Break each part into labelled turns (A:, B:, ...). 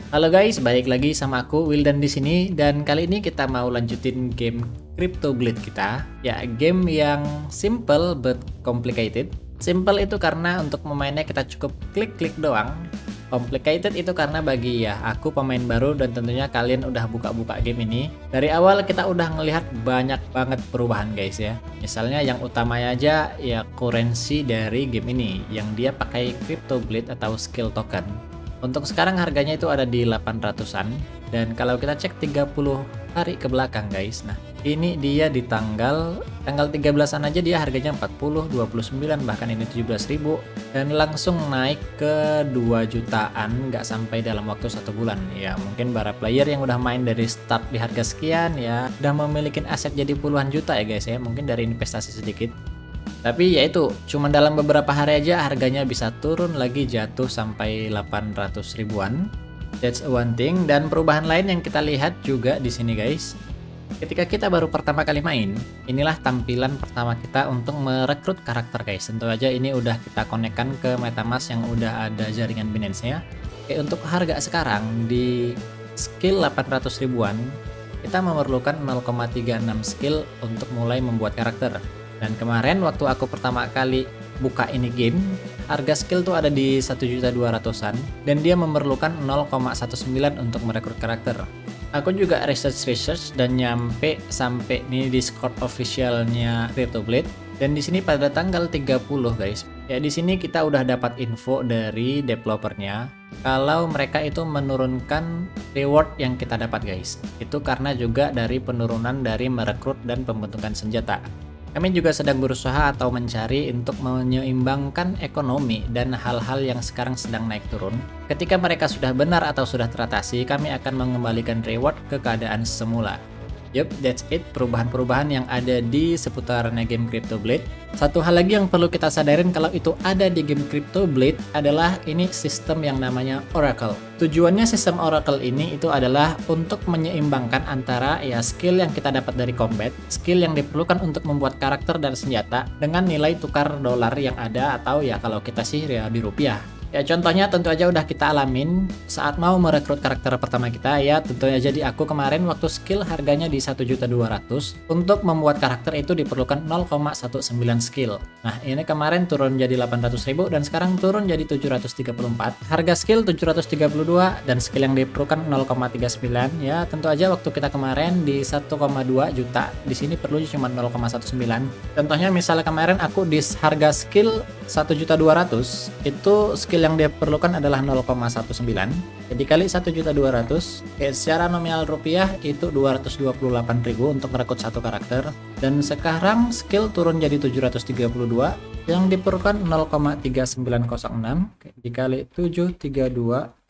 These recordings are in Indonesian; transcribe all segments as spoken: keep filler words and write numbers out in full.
A: Halo guys, balik lagi sama aku Wildan di sini dan kali ini kita mau lanjutin game Crypto Blade kita. Ya, game yang simple but complicated. Simple itu karena untuk memainnya kita cukup klik-klik doang. Complicated itu karena bagi ya aku pemain baru dan tentunya kalian udah buka-buka game ini. Dari awal kita udah ngelihat banyak banget perubahan guys ya. Misalnya yang utamanya aja ya currency dari game ini yang dia pakai Crypto Blade atau skill token. Untuk sekarang harganya itu ada di delapan ratusan dan kalau kita cek tiga puluh hari ke belakang guys. Nah, ini dia di tanggal tanggal tiga belasan aja dia harganya empat puluh, dua puluh sembilan, bahkan ini tujuh belas ribu dan langsung naik ke dua jutaan nggak sampai dalam waktu satu bulan. Ya, mungkin para player yang udah main dari start di harga sekian ya udah memiliki aset jadi puluhan juta ya guys ya, mungkin dari investasi sedikit. Tapi ya itu, cuma dalam beberapa hari aja harganya bisa turun lagi jatuh sampai delapan ratus ribuan. That's one thing. Dan perubahan lain yang kita lihat juga di sini guys. Ketika kita baru pertama kali main, inilah tampilan pertama kita untuk merekrut karakter guys. Tentu aja ini udah kita konekkan ke MetaMask yang udah ada jaringan Binance-nya. Oke, untuk harga sekarang di skill delapan ratus ribuan, kita memerlukan nol koma tiga enam skill untuk mulai membuat karakter. Dan kemarin waktu aku pertama kali buka ini game, harga skill tuh ada di satu juta dua ratusan dan dia memerlukan nol koma sembilan belas untuk merekrut karakter. Aku juga research research dan nyampe sampai nih Discord officialnya Crypto Blade dan di sini pada tanggal tiga puluh guys. Ya di sini kita udah dapat info dari developernya kalau mereka itu menurunkan reward yang kita dapat guys. Itu karena juga dari penurunan dari merekrut dan pembentukan senjata. Kami juga sedang berusaha atau mencari untuk menyeimbangkan ekonomi dan hal-hal yang sekarang sedang naik turun. Ketika mereka sudah benar atau sudah teratasi, kami akan mengembalikan reward ke keadaan semula. Yup, that's it, perubahan-perubahan yang ada di seputaran game Crypto Blade. Satu hal lagi yang perlu kita sadarin kalau itu ada di game Crypto Blade adalah ini sistem yang namanya Oracle. Tujuannya sistem Oracle ini itu adalah untuk menyeimbangkan antara ya skill yang kita dapat dari combat, skill yang diperlukan untuk membuat karakter dan senjata dengan nilai tukar dolar yang ada atau ya kalau kita sih ya di rupiah. Ya contohnya tentu aja udah kita alamin saat mau merekrut karakter pertama kita ya tentunya jadi aku kemarin waktu skill harganya di satu juta dua ratus untuk membuat karakter itu diperlukan nol koma sembilan belas skill. Nah ini kemarin turun jadi delapan ratus ribu dan sekarang turun jadi tujuh ratus tiga puluh empat. Harga skill tujuh ratus tiga puluh dua dan skill yang diperlukan nol koma tiga sembilan ya tentu aja waktu kita kemarin di satu koma dua juta di sini perlu cuma nol koma sembilan. Contohnya misalnya kemarin aku di harga skill satu juta dua ratus itu skill yang diperlukan adalah nol koma sembilan. Jadi kali satu juta dua ratus, oke, secara nominal rupiah itu dua ratus dua puluh delapan ribu untuk merekrut satu karakter. Dan sekarang skill turun jadi tujuh ratus tiga puluh dua yang diperlukan nol koma tiga sembilan nol enam. Oke, dikali tujuh ratus tiga puluh dua.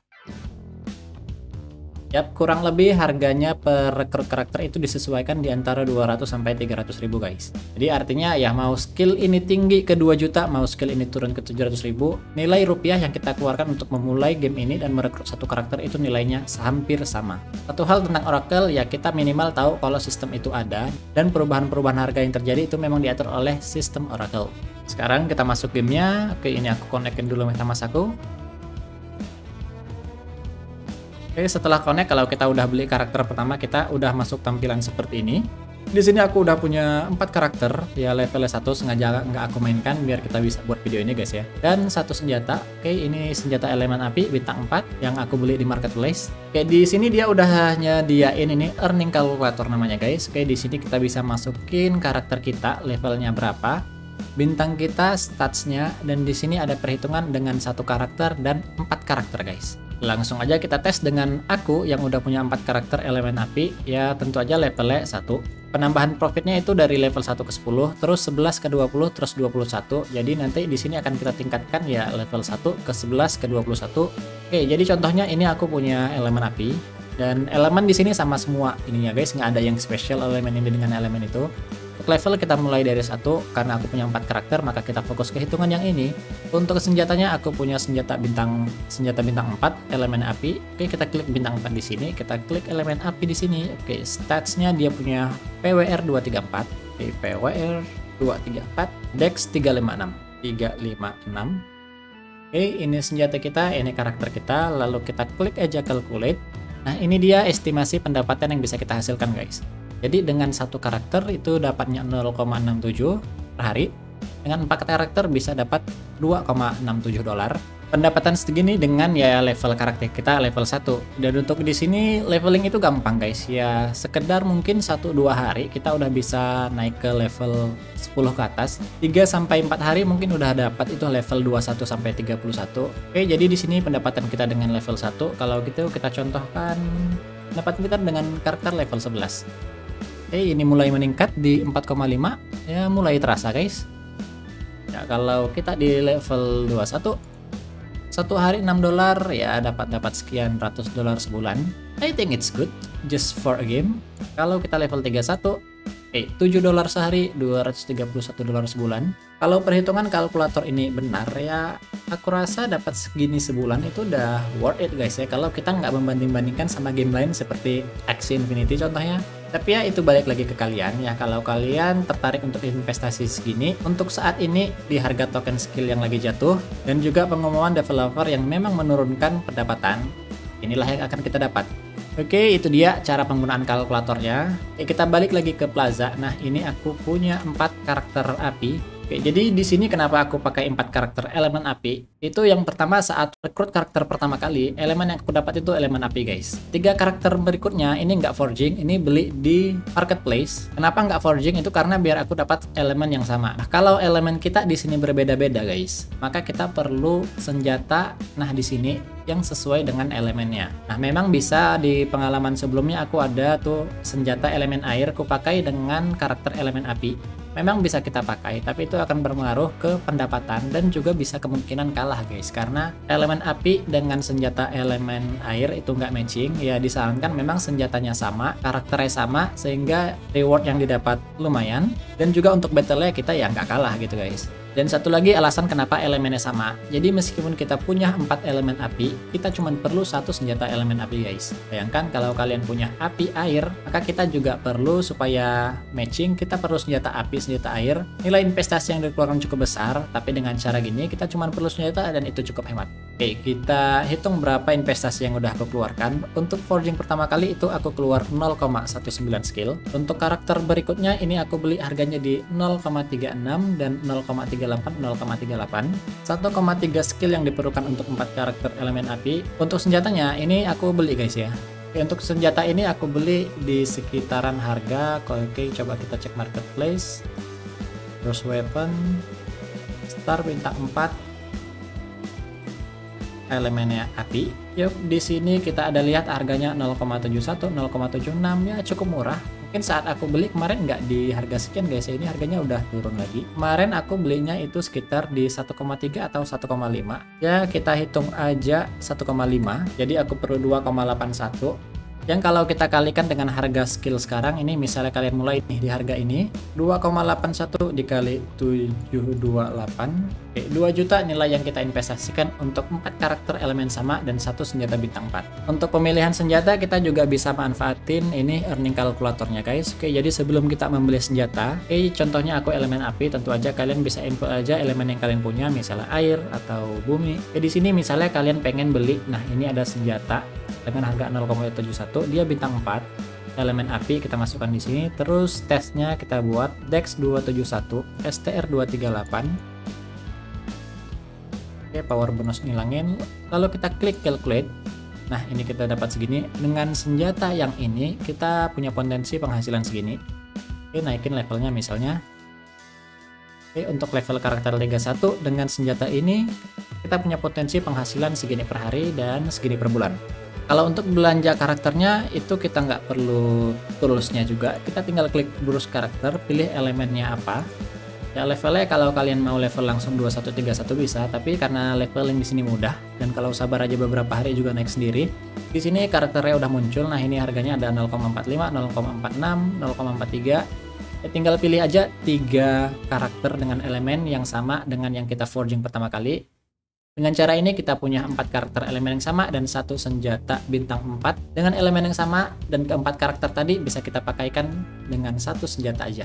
A: Yap, kurang lebih harganya per rekrut karakter itu disesuaikan di antara dua ratus sampai tiga ratus ribu guys. Jadi artinya ya mau skill ini tinggi ke dua juta, mau skill ini turun ke tujuh ratus ribu, nilai rupiah yang kita keluarkan untuk memulai game ini dan merekrut satu karakter itu nilainya hampir sama. Satu hal tentang Oracle ya kita minimal tahu kalau sistem itu ada dan perubahan-perubahan harga yang terjadi itu memang diatur oleh sistem Oracle. Sekarang kita masuk gamenya. Oke, ini aku konekin dulu MetaMask aku. Oke, setelah connect kalau kita udah beli karakter pertama kita udah masuk tampilan seperti ini. Di sini aku udah punya empat karakter ya levelnya satu sengaja nggak aku mainkan biar kita bisa buat video ini guys ya. Dan satu senjata. Oke, ini senjata elemen api bintang empat yang aku beli di marketplace. Oke, di sini dia udah nyediain ini earning calculator namanya guys. Oke, di sini kita bisa masukin karakter kita levelnya berapa, bintang kita, statsnya, dan di sini ada perhitungan dengan satu karakter dan empat karakter guys. Langsung aja kita tes dengan aku yang udah punya empat karakter elemen api ya tentu aja levelnya satu. Penambahan profitnya itu dari level satu ke sepuluh, terus sebelas ke dua puluh, terus dua puluh satu. Jadi nanti di sini akan kita tingkatkan ya level satu ke sebelas ke dua puluh satu. Oke, jadi contohnya ini aku punya elemen api dan elemen di sini sama semua ininya guys, nggak ada yang spesial elemen ini dengan elemen itu. Untuk level kita mulai dari satu karena aku punya empat karakter maka kita fokus ke hitungan yang ini. Untuk senjatanya aku punya senjata bintang senjata bintang empat elemen api. Oke, kita klik bintang empat di sini, kita klik elemen api di sini. Oke, statsnya dia punya P W R dua tiga empat. Oke, P W R dua tiga empat, Dex tiga lima enam. tiga lima enam. Oke, ini senjata kita, ini karakter kita, lalu kita klik aja calculate. Nah, ini dia estimasi pendapatan yang bisa kita hasilkan, guys. Jadi dengan satu karakter itu dapatnya nol koma enam tujuh per hari. Dengan empat karakter bisa dapat dua koma enam tujuh dolar. Pendapatan segini dengan ya level karakter kita level satu. Dan untuk di sini leveling itu gampang, guys. Ya sekedar mungkin satu dua hari kita udah bisa naik ke level sepuluh ke atas. tiga sampai empat hari mungkin udah dapat itu level dua puluh satu sampai tiga puluh satu. Oke, jadi di sini pendapatan kita dengan level satu. Kalau gitu kita contohkan pendapatan kita dengan karakter level sebelas. Oke, ini mulai meningkat di empat koma lima. Ya mulai terasa, guys. Ya kalau kita di level dua puluh satu, satu hari enam dolar, ya dapat dapat sekian ratus dolar sebulan. I think it's good just for a game. Kalau kita level tiga puluh satu, eh tujuh dolar sehari, dua ratus tiga puluh satu dolar sebulan. Kalau perhitungan kalkulator ini benar, ya aku rasa dapat segini sebulan itu udah worth it, guys ya. Kalau kita nggak membanding-bandingkan sama game lain seperti Axie Infinity contohnya. Tapi ya itu balik lagi ke kalian ya, kalau kalian tertarik untuk investasi segini untuk saat ini di harga token skill yang lagi jatuh dan juga pengumuman developer yang memang menurunkan pendapatan, inilah yang akan kita dapat. Oke, itu dia cara penggunaan kalkulatornya. Oke, kita balik lagi ke Plaza. Nah, ini aku punya empat karakter api. Oke, jadi di sini kenapa aku pakai empat karakter elemen api? Itu yang pertama saat rekrut karakter pertama kali, elemen yang aku dapat itu elemen api, guys. Tiga karakter berikutnya ini nggak forging, ini beli di marketplace. Kenapa nggak forging? Itu karena biar aku dapat elemen yang sama. Nah, kalau elemen kita di sini berbeda-beda, guys, maka kita perlu senjata. Nah, di sini yang sesuai dengan elemennya. Nah, memang bisa di pengalaman sebelumnya aku ada tuh senjata elemen air, aku pakai dengan karakter elemen api. Memang bisa kita pakai, tapi itu akan berpengaruh ke pendapatan dan juga bisa kemungkinan kalah, guys, karena elemen api dengan senjata elemen air itu nggak matching. Ya disarankan memang senjatanya sama, karakternya sama, sehingga reward yang didapat lumayan dan juga untuk battle-nya kita ya nggak kalah gitu, guys. Dan satu lagi alasan kenapa elemennya sama. Jadi meskipun kita punya empat elemen api, kita cuma perlu satu senjata elemen api, guys. Bayangkan kalau kalian punya api air, maka kita juga perlu supaya matching, kita perlu senjata api, senjata air. Nilai investasi yang dikeluarkan cukup besar, tapi dengan cara gini kita cuma perlu senjata dan itu cukup hemat. Oke, kita hitung berapa investasi yang udah aku keluarkan. Untuk forging pertama kali itu aku keluar nol koma sembilan belas skill. Untuk karakter berikutnya ini aku beli harganya di nol koma tiga enam dan nol koma tiga delapan, nol koma tiga delapan. satu koma tiga skill yang diperlukan untuk empat karakter elemen api. Untuk senjatanya ini aku beli, guys ya. Oke, untuk senjata ini aku beli di sekitaran harga. Oke, coba kita cek marketplace. Terus weapon star bintang empat, elemennya api. Yuk, di sini kita ada lihat harganya nol koma tujuh satu, nol koma tujuh enam, ya cukup murah. Mungkin saat aku beli kemarin nggak di harga sekian, guys, ini harganya udah turun lagi. Kemarin aku belinya itu sekitar di satu koma tiga atau satu koma lima. Ya kita hitung aja satu koma lima, jadi aku perlu dua koma delapan satu. Yang kalau kita kalikan dengan harga skill sekarang ini, misalnya kalian mulai nih di harga ini, dua koma delapan satu dikali tujuh dua delapan, oke, dua juta nilai yang kita investasikan untuk empat karakter elemen sama dan satu senjata bintang empat. Untuk pemilihan senjata kita juga bisa manfaatin ini earning kalkulatornya, guys. Oke, jadi sebelum kita membeli senjata, oke, contohnya aku elemen api, tentu aja kalian bisa input aja elemen yang kalian punya, misalnya air atau bumi. Oke, di sini misalnya kalian pengen beli, nah ini ada senjata dengan harga nol koma tujuh satu, dia bintang empat, elemen api kita masukkan di sini. Terus tesnya kita buat dex dua tujuh satu, S T R dua tiga delapan. Oke, power bonus ngilangin. Lalu kita klik calculate. Nah, ini kita dapat segini. Dengan senjata yang ini kita punya potensi penghasilan segini. Oke, naikin levelnya misalnya. Oke, untuk level karakter Liga satu dengan senjata ini kita punya potensi penghasilan segini per hari dan segini per bulan. Kalau untuk belanja karakternya itu kita nggak perlu toolsnya juga, kita tinggal klik browse karakter, pilih elemennya apa. Ya levelnya kalau kalian mau level langsung dua satu tiga satu bisa, tapi karena leveling di sini mudah dan kalau sabar aja beberapa hari juga naik sendiri. Di sini karakternya udah muncul. Nah, ini harganya ada nol koma empat lima, nol koma empat enam, nol koma empat tiga. Ya, tinggal pilih aja tiga karakter dengan elemen yang sama dengan yang kita forging pertama kali. Dengan cara ini kita punya empat karakter elemen yang sama dan satu senjata bintang empat dengan elemen yang sama, dan keempat karakter tadi bisa kita pakaikan dengan satu senjata aja.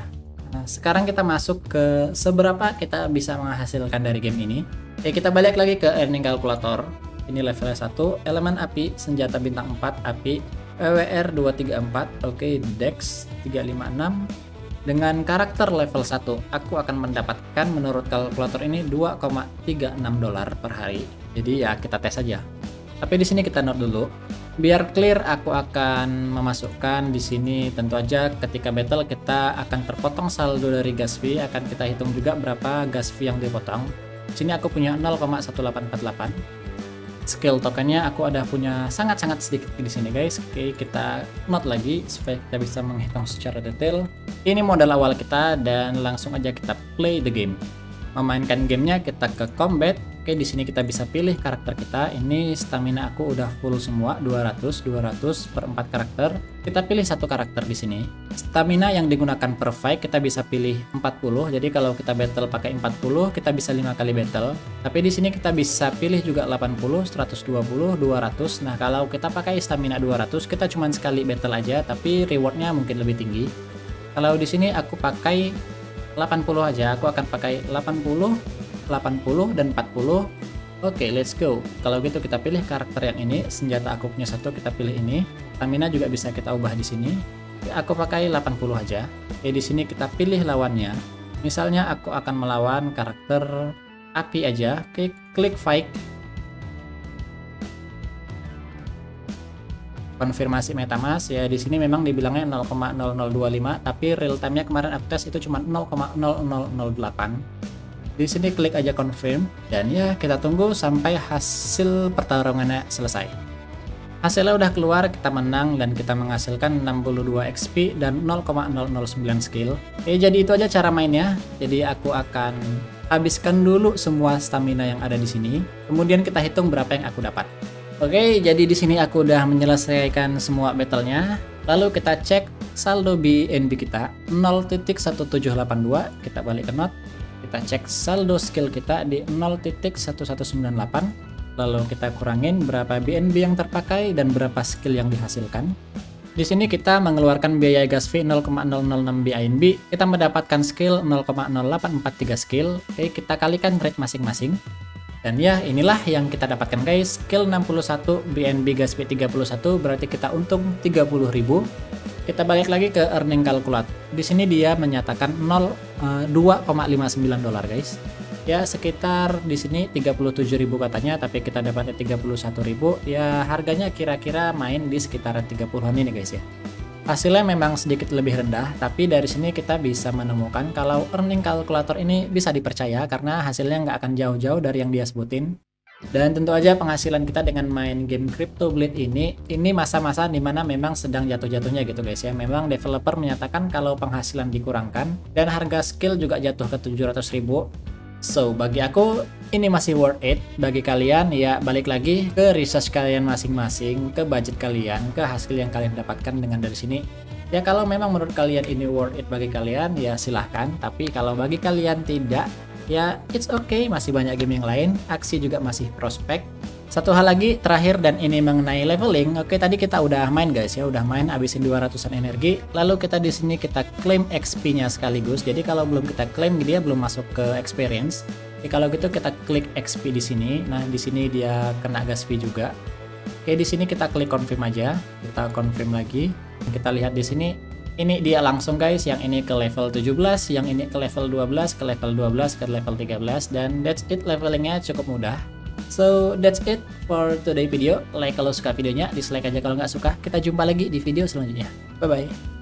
A: Nah, sekarang kita masuk ke seberapa kita bisa menghasilkan dari game ini. Oke, kita balik lagi ke earning calculator. Ini levelnya satu, elemen api, senjata bintang empat, api, P W R dua tiga empat, oke, Dex tiga lima enam. Dengan karakter level satu, aku akan mendapatkan menurut kalkulator ini dua koma tiga enam dolar per hari. Jadi ya kita tes aja. Tapi di sini kita note dulu. Biar clear, aku akan memasukkan di sini tentu aja ketika battle kita akan terpotong saldo dari gas fee, akan kita hitung juga berapa gas fee yang dipotong. Di sini aku punya nol koma satu delapan empat delapan. Skill tokennya aku ada punya sangat-sangat sedikit di sini guys. Oke, kita note lagi supaya kita bisa menghitung secara detail. Ini modal awal kita dan langsung aja kita play the game. Memainkan gamenya kita ke combat. Oke, di sini kita bisa pilih karakter kita. Ini stamina aku udah full semua, dua ratus dua ratus per empat karakter. Kita pilih satu karakter di sini. Stamina yang digunakan per fight kita bisa pilih empat puluh. Jadi kalau kita battle pakai empat puluh, kita bisa lima kali battle. Tapi di sini kita bisa pilih juga delapan puluh, seratus dua puluh, dua ratus. Nah, kalau kita pakai stamina dua ratus, kita cuma sekali battle aja, tapi rewardnya mungkin lebih tinggi. Kalau di sini aku pakai delapan puluh aja, aku akan pakai delapan puluh, delapan puluh dan empat puluh. Oke, okay, let's go. Kalau gitu kita pilih karakter yang ini, senjata aku punya satu, kita pilih ini. Stamina juga bisa kita ubah di sini. Aku pakai delapan puluh aja. Oke, di sini kita pilih lawannya. Misalnya aku akan melawan karakter api aja. Oke, klik fight. Konfirmasi MetaMask ya, di sini memang dibilangnya nol koma nol nol dua lima, tapi real time-nya kemarin aku tes itu cuma nol koma nol nol nol delapan. Di sini klik aja confirm dan ya kita tunggu sampai hasil pertarungannya selesai. Hasilnya udah keluar, kita menang dan kita menghasilkan enam puluh dua X P dan nol koma nol nol sembilan skill. Oke, jadi itu aja cara mainnya. Jadi aku akan habiskan dulu semua stamina yang ada di sini. Kemudian kita hitung berapa yang aku dapat. Oke, jadi di sini aku udah menyelesaikan semua battle-nya. Lalu kita cek saldo B N B kita nol titik satu tujuh delapan dua. Kita balik ke note. Kita cek saldo skill kita di nol titik satu satu sembilan delapan. Lalu kita kurangin berapa B N B yang terpakai dan berapa skill yang dihasilkan. Di sini kita mengeluarkan biaya gas fee nol koma nol nol enam B N B. Kita mendapatkan skill nol koma nol delapan empat tiga skill. Oke, kita kalikan rate masing-masing. Dan ya, inilah yang kita dapatkan guys. Skill enam puluh satu, B N B gas fee tiga puluh satu, berarti kita untung tiga puluh ribu. Kita balik lagi ke earning calculator. Di sini dia menyatakan dua koma lima sembilan dolar guys. Ya sekitar di sini tiga puluh tujuh ribu katanya, tapi kita dapatnya tiga puluh satu ribu. Ya harganya kira-kira main di sekitaran tiga puluhan ini guys ya. Hasilnya memang sedikit lebih rendah, tapi dari sini kita bisa menemukan kalau earning calculator ini bisa dipercaya karena hasilnya nggak akan jauh-jauh dari yang dia sebutin. Dan tentu aja penghasilan kita dengan main game CryptoBleed ini, ini masa-masa dimana memang sedang jatuh-jatuhnya gitu guys ya. Memang developer menyatakan kalau penghasilan dikurangkan dan harga skill juga jatuh ke tujuh ratus ribu. So, bagi aku ini masih worth it. Bagi kalian ya balik lagi ke research kalian masing-masing, ke budget kalian, ke hasil yang kalian dapatkan dengan dari sini. Ya kalau memang menurut kalian ini worth it bagi kalian ya silahkan. Tapi kalau bagi kalian tidak, ya it's okay, masih banyak game yang lain. Aksi juga masih prospek. Satu hal lagi terakhir dan ini mengenai leveling. Oke, tadi kita udah main guys ya, udah main habisin dua ratusan energi. Lalu kita di sini kita claim X P-nya sekaligus. Jadi kalau belum kita claim dia belum masuk ke experience. Jadi kalau gitu kita klik X P di sini. Nah, di sini dia kena gas fee juga. Oke, di sini kita klik confirm aja. Kita confirm lagi. Kita lihat di sini ini dia langsung guys, yang ini ke level tujuh belas, yang ini ke level dua belas, ke level dua belas, ke level tiga belas, dan that's it, levelingnya cukup mudah. So that's it for today video. Like kalau suka videonya, dislike aja kalau nggak suka. Kita jumpa lagi di video selanjutnya. Bye bye.